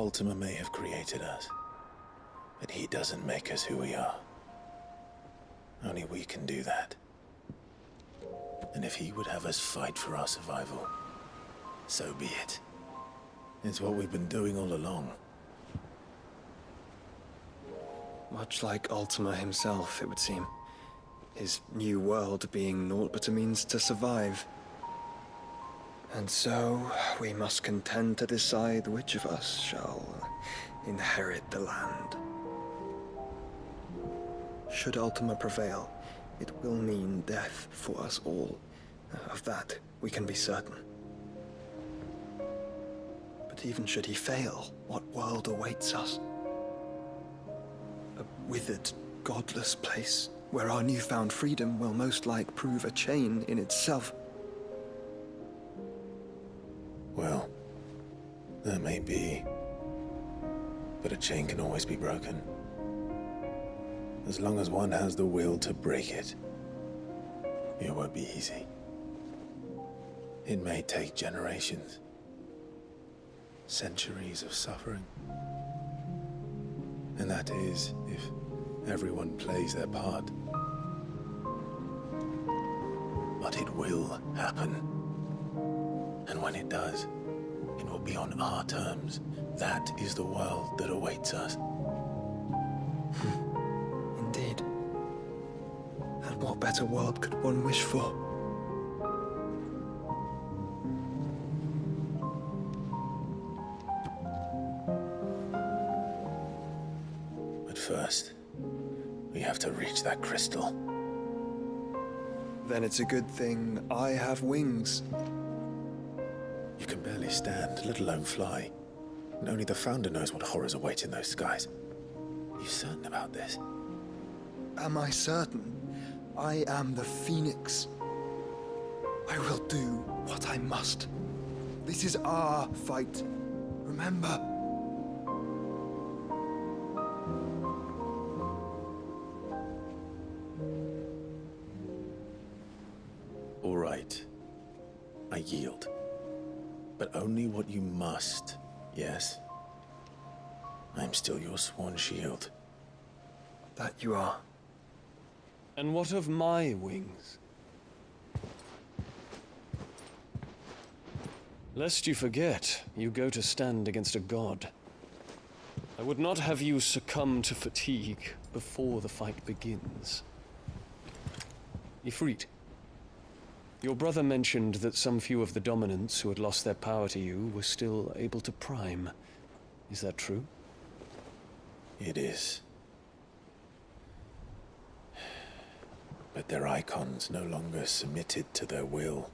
Ultima may have created us, but he doesn't make us who we are. Only we can do that. And if he would have us fight for our survival, so be it. It's what we've been doing all along. Much like Ultima himself, it would seem. His new world being naught but a means to survive. And so, we must contend to decide which of us shall inherit the land. Should Ultima prevail, it will mean death for us all. Of that, we can be certain. But even should he fail, what world awaits us? A withered, godless place, where our newfound freedom will most like prove a chain in itself. Well, that may be. But a chain can always be broken. As long as one has the will to break it. It won't be easy. It may take generations. Centuries of suffering. And that is, if everyone plays their part. But it will happen. And when it does, it will be on our terms. That is the world that awaits us. Indeed. And what better world could one wish for? But first, we have to reach that crystal. Then it's a good thing I have wings. You can barely stand, let alone fly. And only the Founder knows what horrors await in those skies. Are you certain about this? Am I certain? I am the Phoenix. I will do what I must. This is our fight. Remember? All right. I yield. But only what you must, yes? I'm still your sworn shield. That you are. And what of my wings? Lest you forget, you go to stand against a god. I would not have you succumb to fatigue before the fight begins. Ifrit, your brother mentioned that some few of the dominants who had lost their power to you were still able to prime. Is that true? It is. But their icons no longer submitted to their will.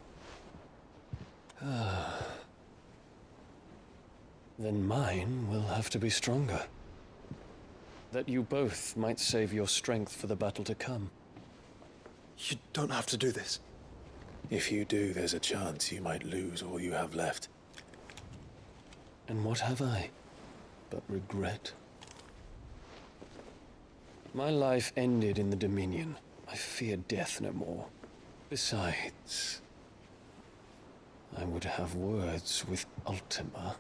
Then mine will have to be stronger. That you both might save your strength for the battle to come. You don't have to do this. If you do, there's a chance you might lose all you have left. And what have I but regret? My life ended in the Dominion. I fear death no more. Besides, I would have words with Ultima.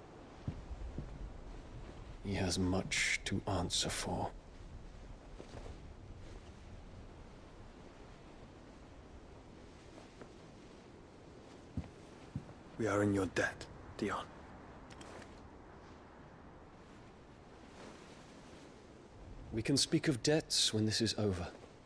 He has much to answer for. We are in your debt, Dion. We can speak of debts when this is over.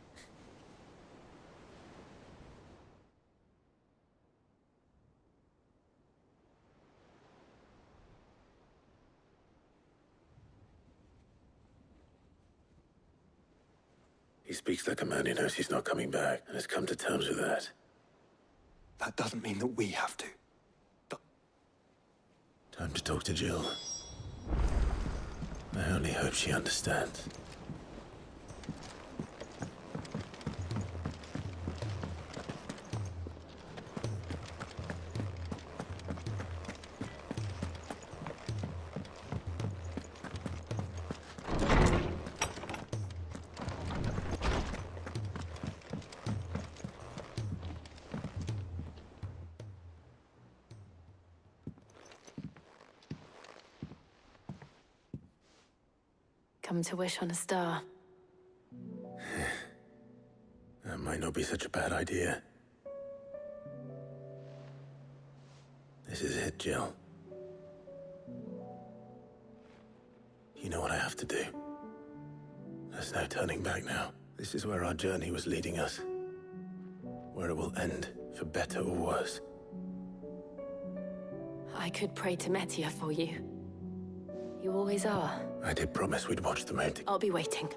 He speaks like a man who knows he's not coming back, and has come to terms with that. That doesn't mean that we have to. Time to talk to Jill. I only hope she understands. come to wish on a star. That might not be such a bad idea. This is it, Jill. You know what I have to do. There's no turning back now. This is where our journey was leading us. Where it will end, for better or worse. I could pray to Metia for you. You always are. I did promise we'd watch the moon. I'll be waiting.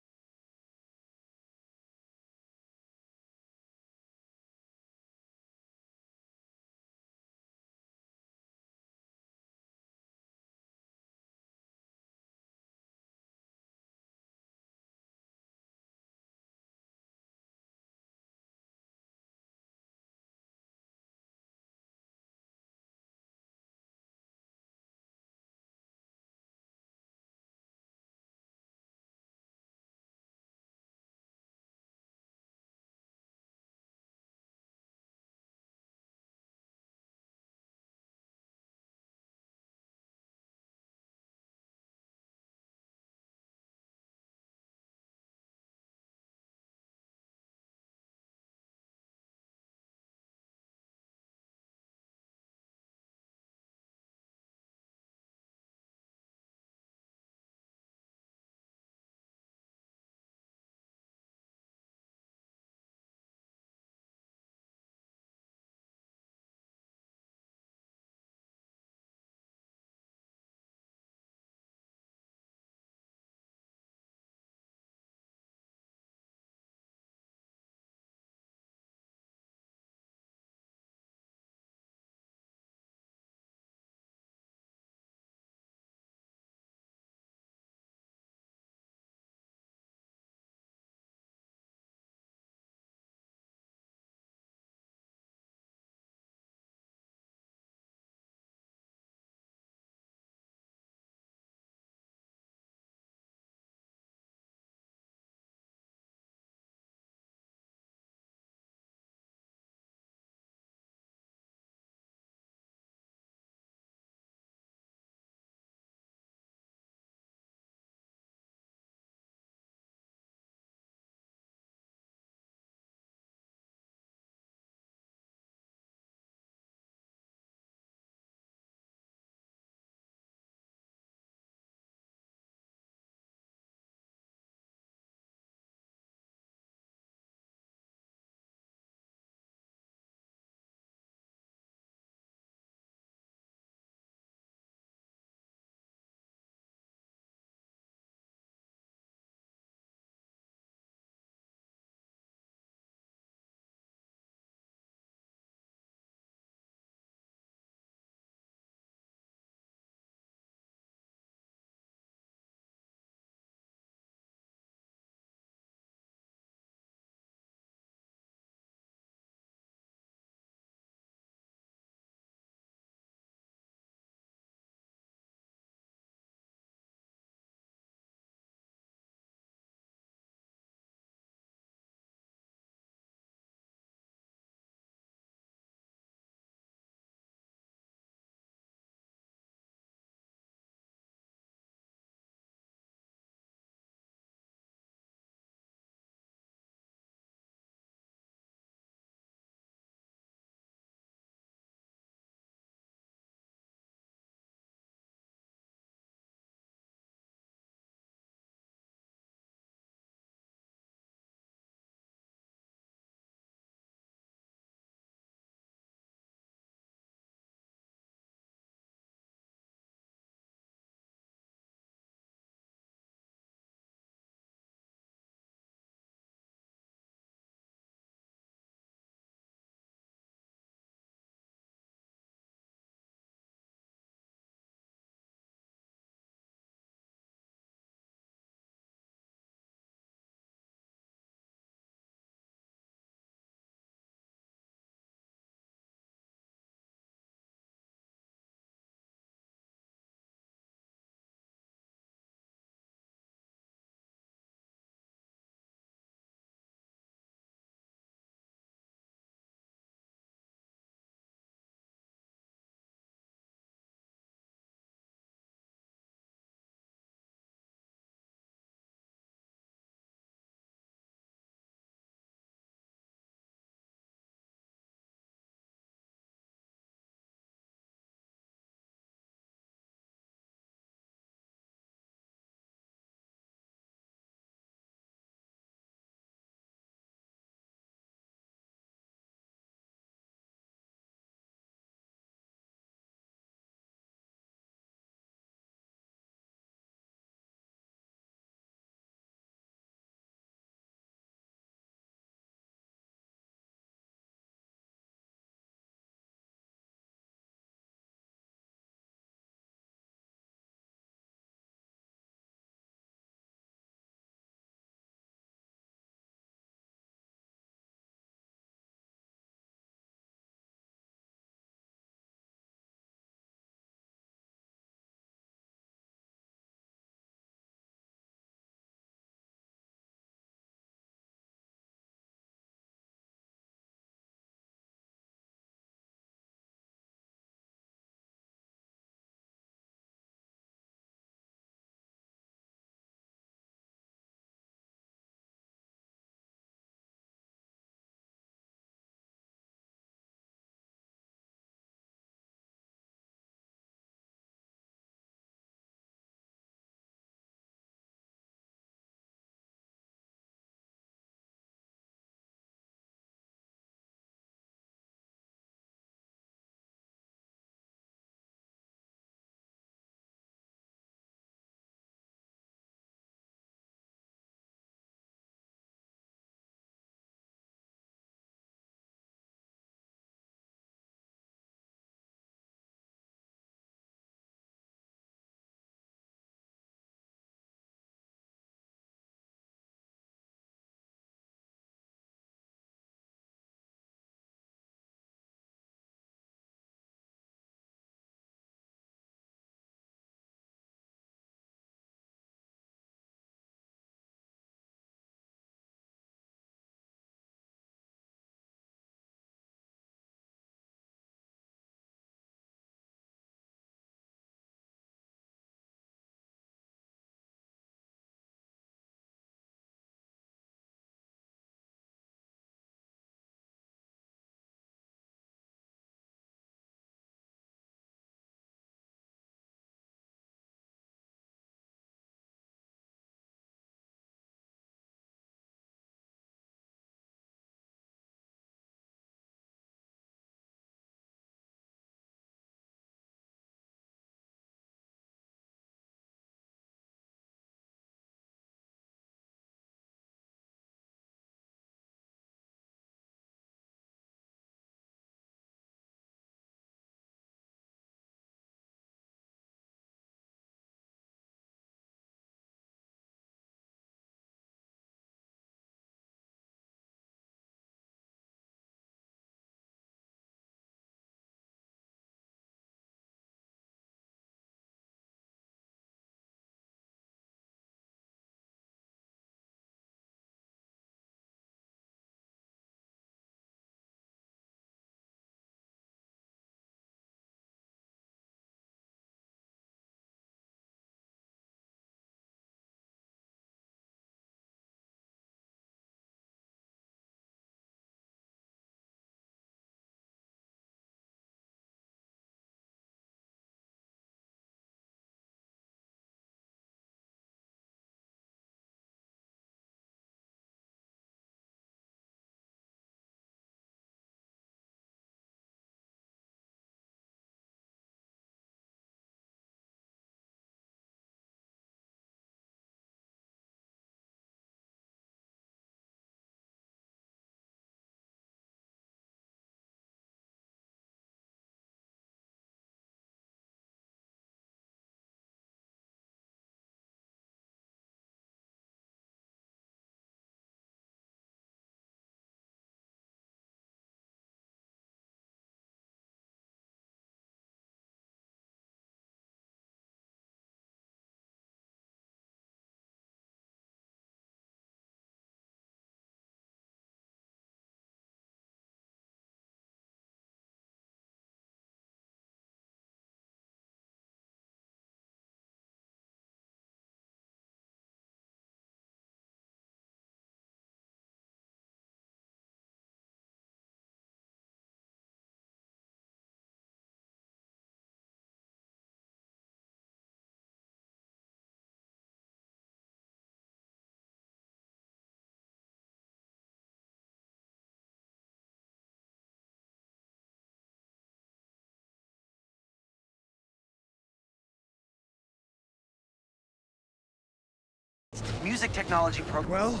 music technology program. Well,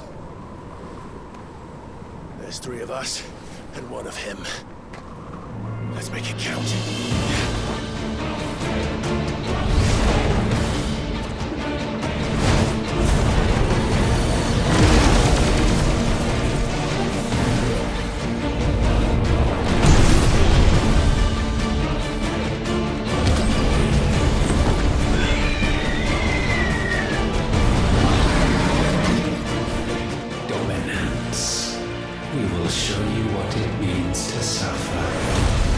there's 3 of us and 1 of him. Let's make it count. Dominance. We will show you what it means to suffer.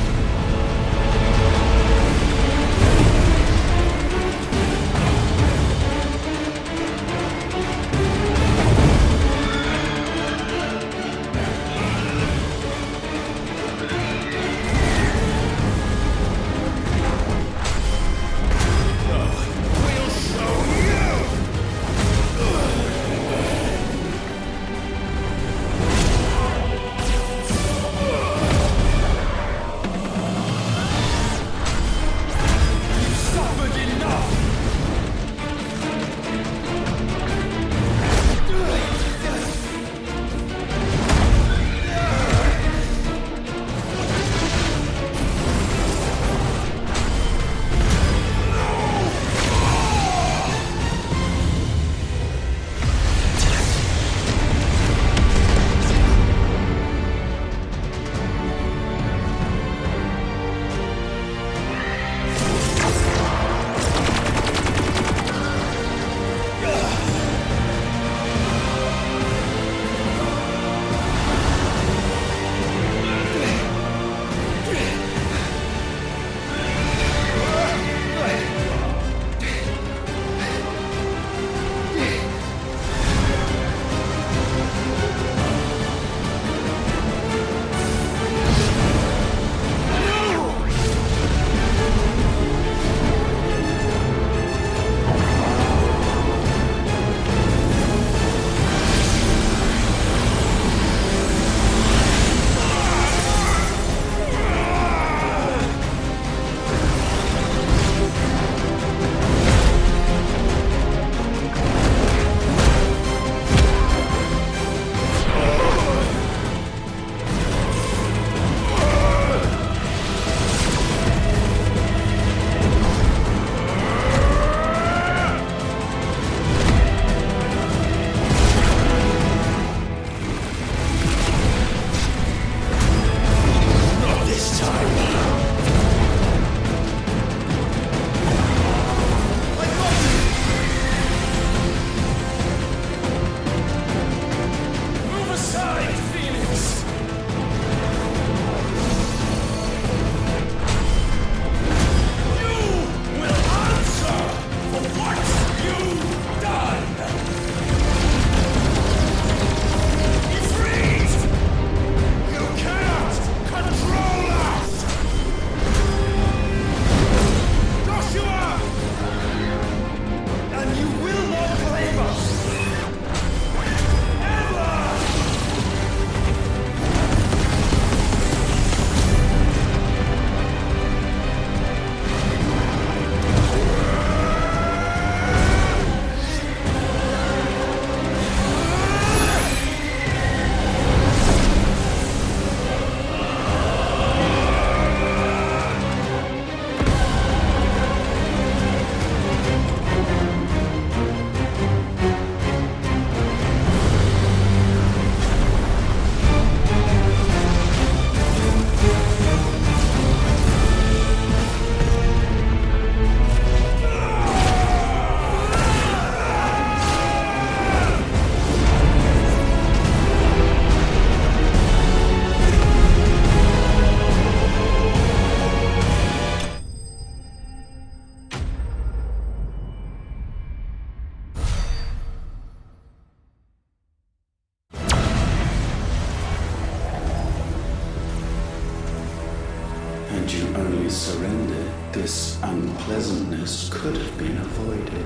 Had you only surrendered, this unpleasantness could have been avoided.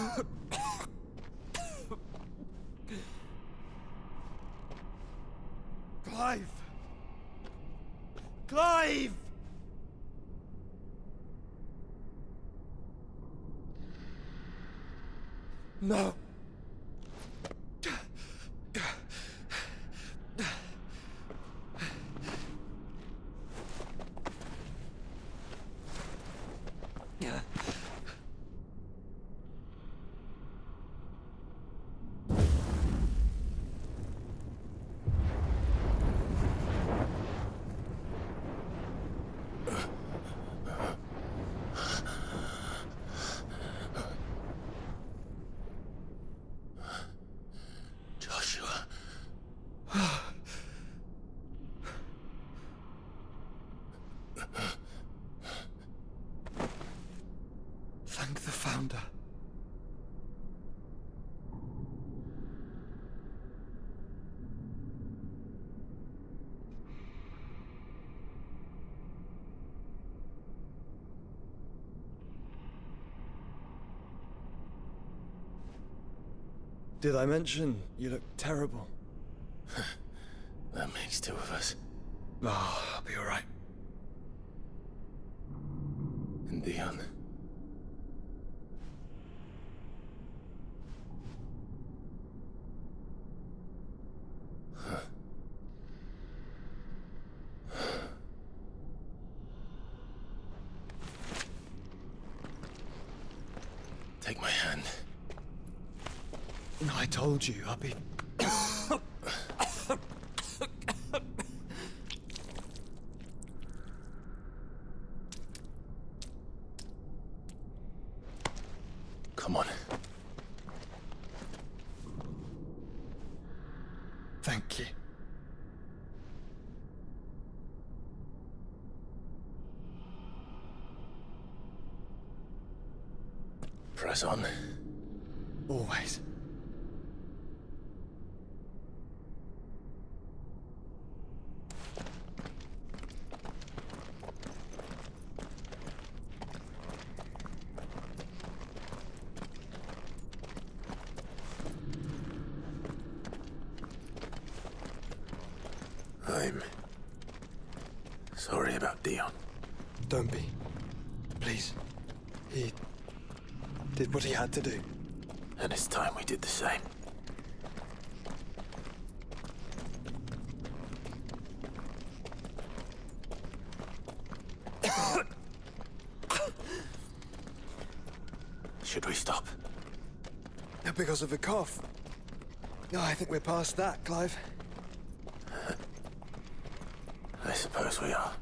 Clive! Clive! No! Joshua. Thank the Founder. Did I mention you look terrible? That makes two of us. Oh, I'll be all right. And Dion. Take my hand. I told you, I'll be... Come on. Thank you. Press on. Always. I'm sorry about Dion. Don't be. Please. He did what he had to do. And it's time we did the same. Should we stop? Because of the cough. No, I think we're past that, Clive. I suppose we are.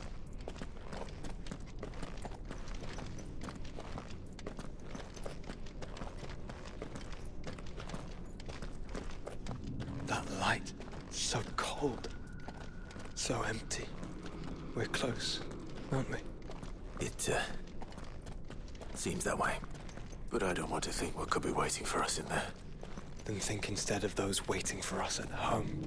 That light, so cold. So empty. We're close, aren't we? It, seems that way. But I don't want to think what could be waiting for us in there. Then think instead of those waiting for us at home.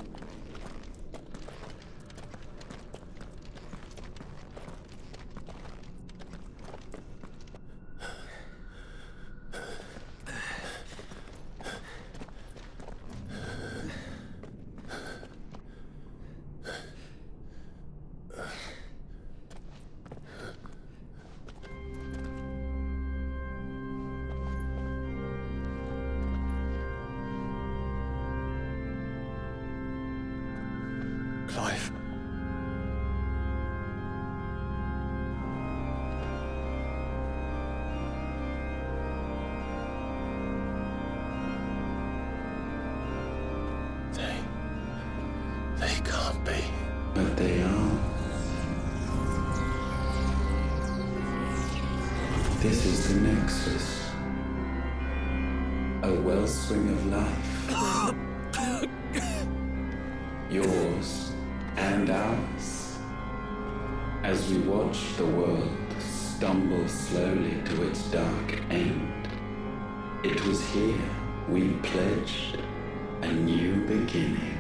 Clive. They can't be. But they are. This is the Nexus. A wellspring of life. Yours and ours. As we watch the world stumble slowly to its dark end, it was here we pledged a new beginning.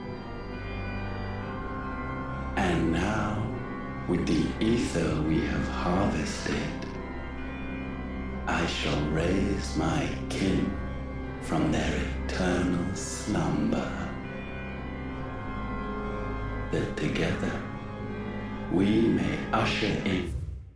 And now, with the ether we have harvested, I shall raise my kin from their eternal slumber, that together we may usher in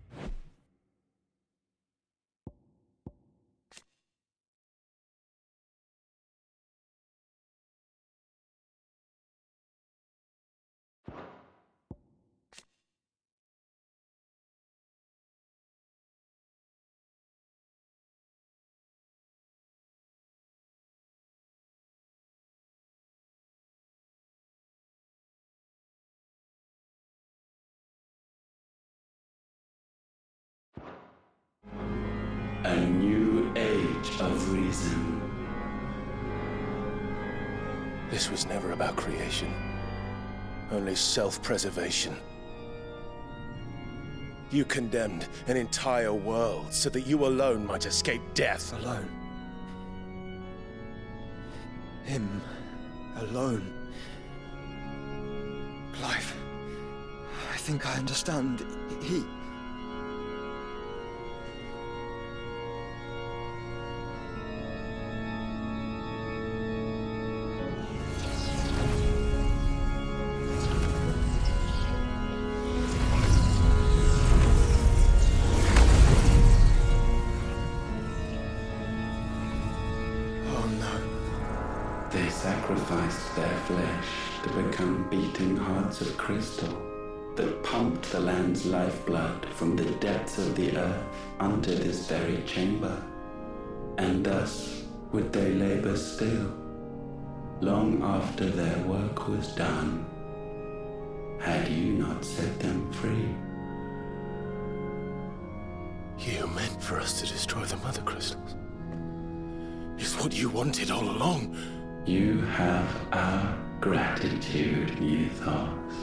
a new age of reason. This was never about creation. Only self-preservation. You condemned an entire world so that you alone might escape death. Alone. Him. Alone. Clive. I think I understand. He... They sacrificed their flesh to become beating hearts of crystal that pumped the land's lifeblood from the depths of the earth unto this very chamber. And thus would they labor still, long after their work was done, had you not set them free. You meant for us to destroy the Mother Crystals. It's what you wanted all along. You have our gratitude, Mythos.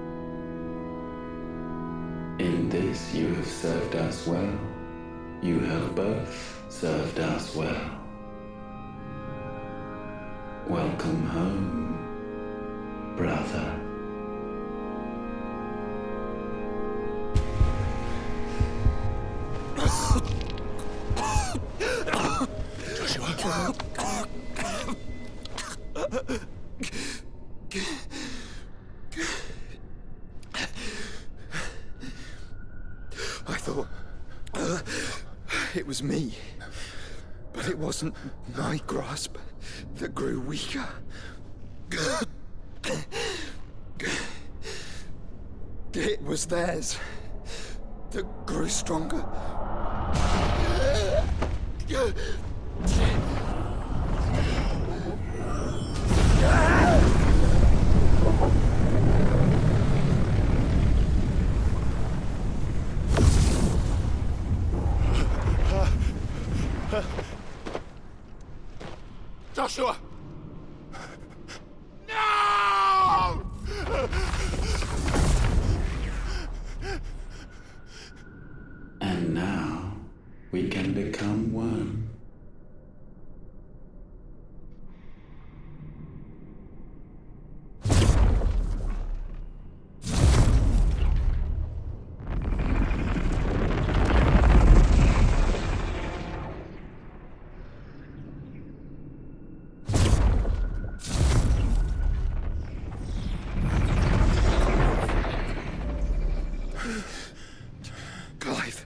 In this you have served us well. You have both served us well. Welcome home, brother. Joshua. I thought it was me, but it wasn't my grasp that grew weaker. It was theirs that grew stronger. Joshua! No! And now we can become one. Clive.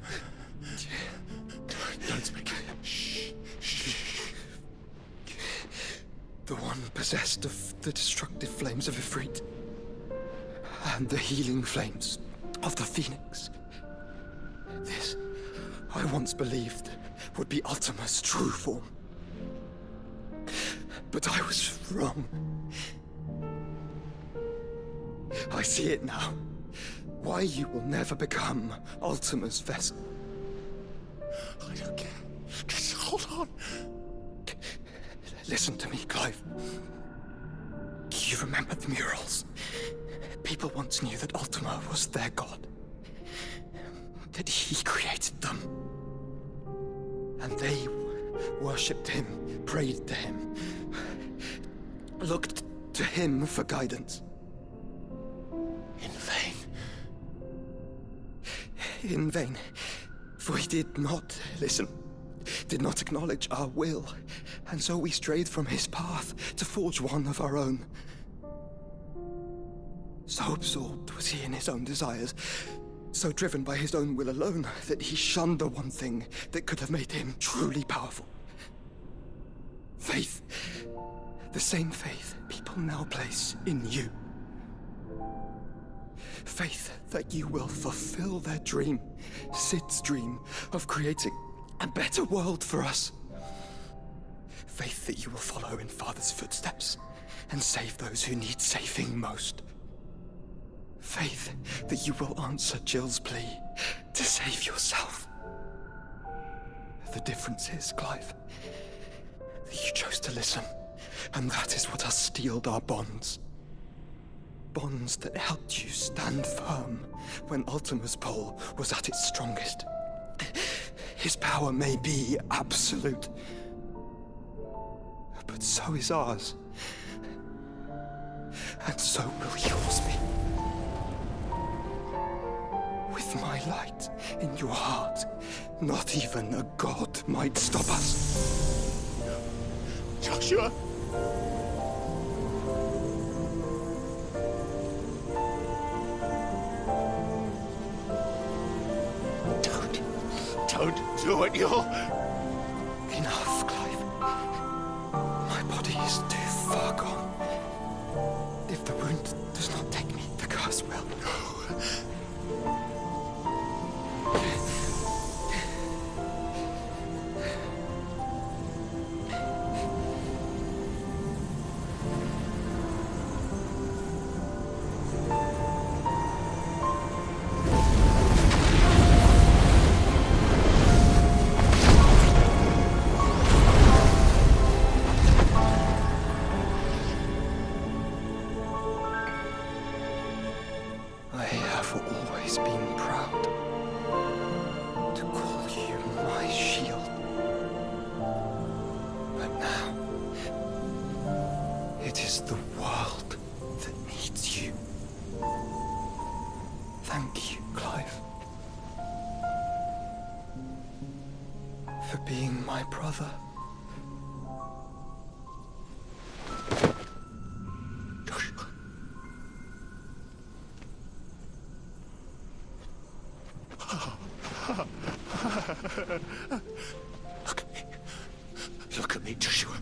Don't speak. Shh. The one possessed of the destructive flames of Ifrit, and the healing flames of the Phoenix. This, I once believed, would be Ultima's true form. But I was wrong. I see it now. Why you will never become Ultima's vessel. I don't care. Just hold on. Listen to me, Clive. You remember the murals? People once knew that Ultima was their god. That he created them. And they worshipped him, prayed to him, looked to him for guidance. In vain. In vain, for he did not listen. did not acknowledge our will, and so we strayed from his path to forge one of our own. So absorbed was he in his own desires, so driven by his own will alone, that he shunned the one thing that could have made him truly powerful. Faith. The same faith people now place in you. Faith that you will fulfill their dream, Sid's dream, of creating a better world for us. Faith that you will follow in Father's footsteps and save those who need saving most. Faith that you will answer Jill's plea to save yourself. The difference is, Clive, that you chose to listen, and that is what has steeled our bonds. Bonds that helped you stand firm when Ultima's pull was at its strongest. His power may be absolute, but so is ours. And so will yours be. With my light in your heart, not even a god might stop us. Joshua! Don't do it, you'll... Enough, Clive. My body is too far gone. If the wound does not take me, the curse will. I have always been proud to call you my shield. But now, it is the world that needs you. Thank you, Clive, for being my brother. Look at me, Joshua.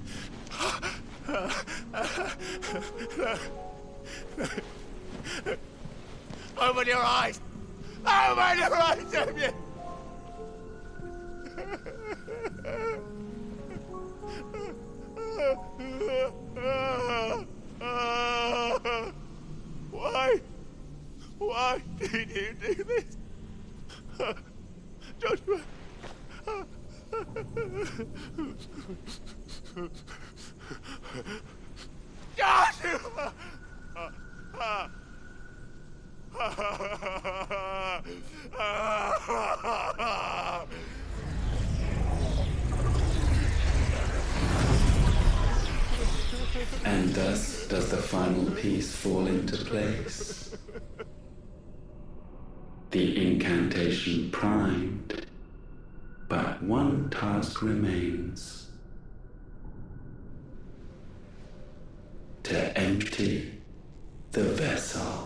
Open your eyes! Open your eyes, Damien! Why? Why did you do this? Joshua! Joshua! And thus does the final piece fall into place. The incantation primed, but one task remains. To empty the vessel.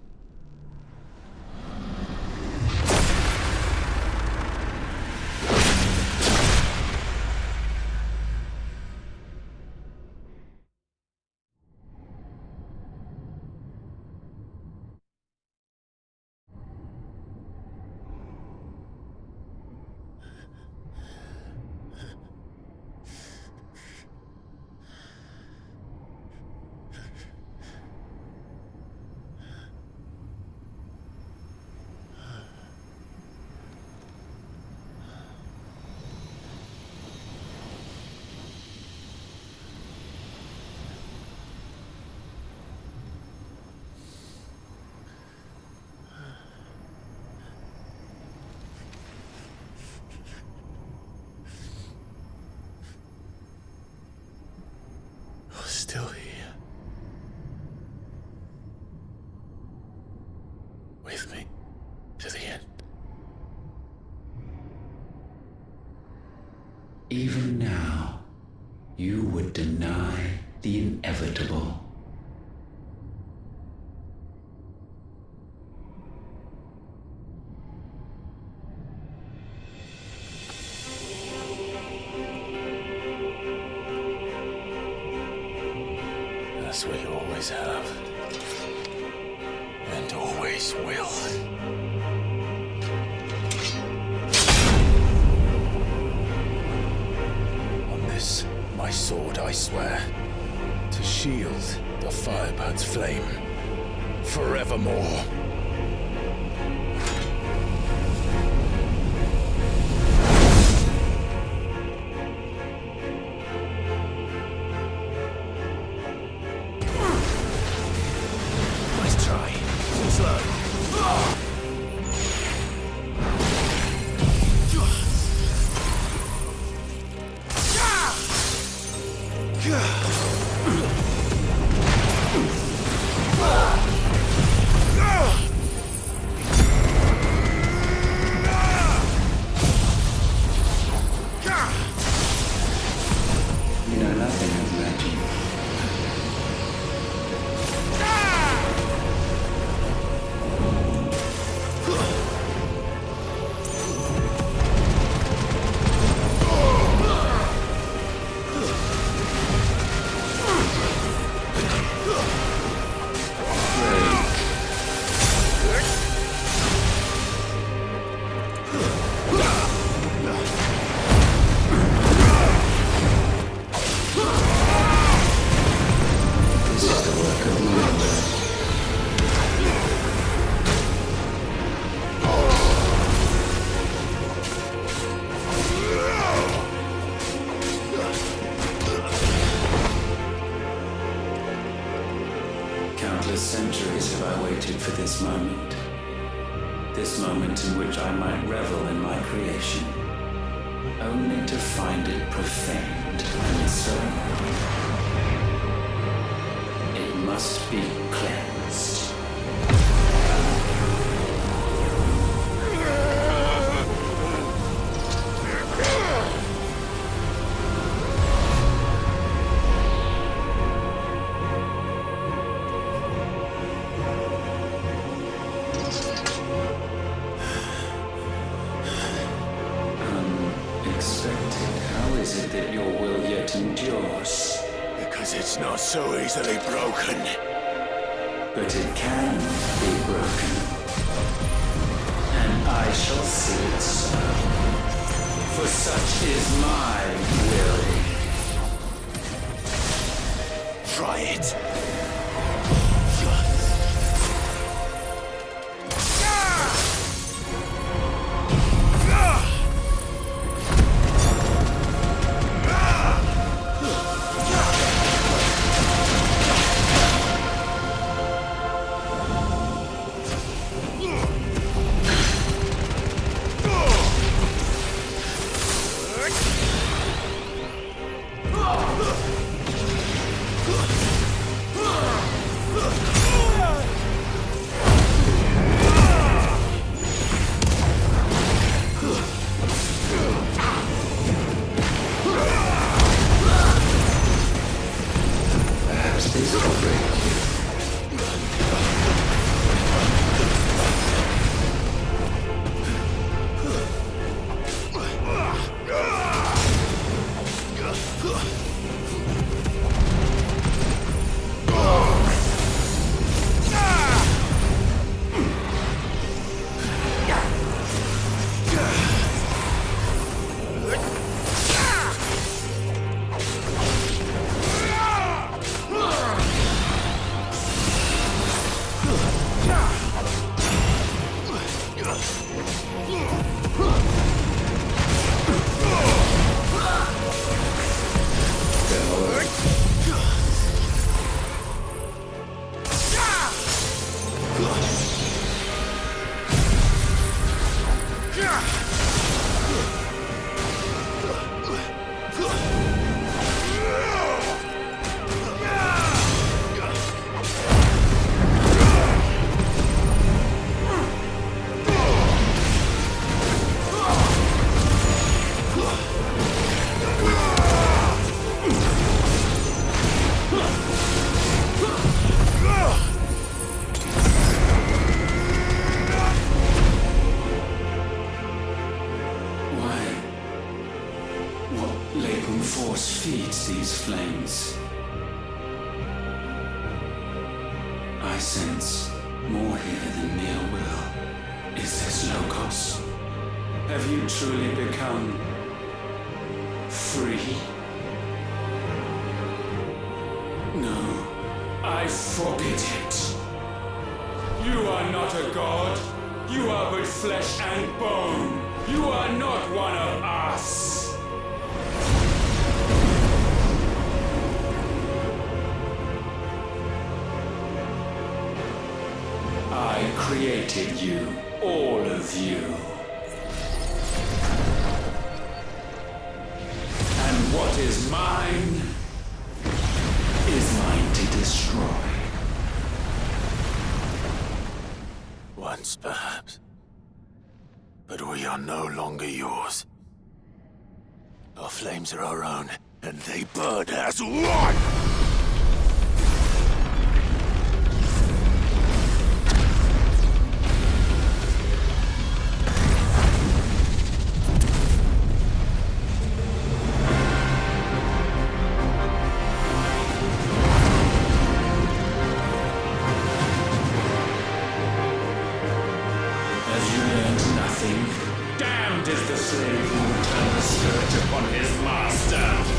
Still here. With me to the end. even now, you would deny the inevitable. That's what you always have. And always will. On this, my sword, I swear, to shield the Firebird's flame forevermore. You know nothing of magic. Countless centuries have I waited for this moment. This moment in which I might revel in my creation, only to find it profaned and sullied. It must be cleansed. How is it that your will yet endures? Because it's not so easily broken. But it can be broken. And I shall see it so. For such is my will. Try it. towards these flames. I sense more here than mere will. Is this Logos? Have you truly become free? No, I forbid it. You are not a god. You are but flesh and bone. You are not one of us. I created you, all of you. And what is mine is mine to destroy. Once, perhaps. But we are no longer yours. Our flames are our own, and they burn as one! Damned is the slave who will turn the spirit upon his master!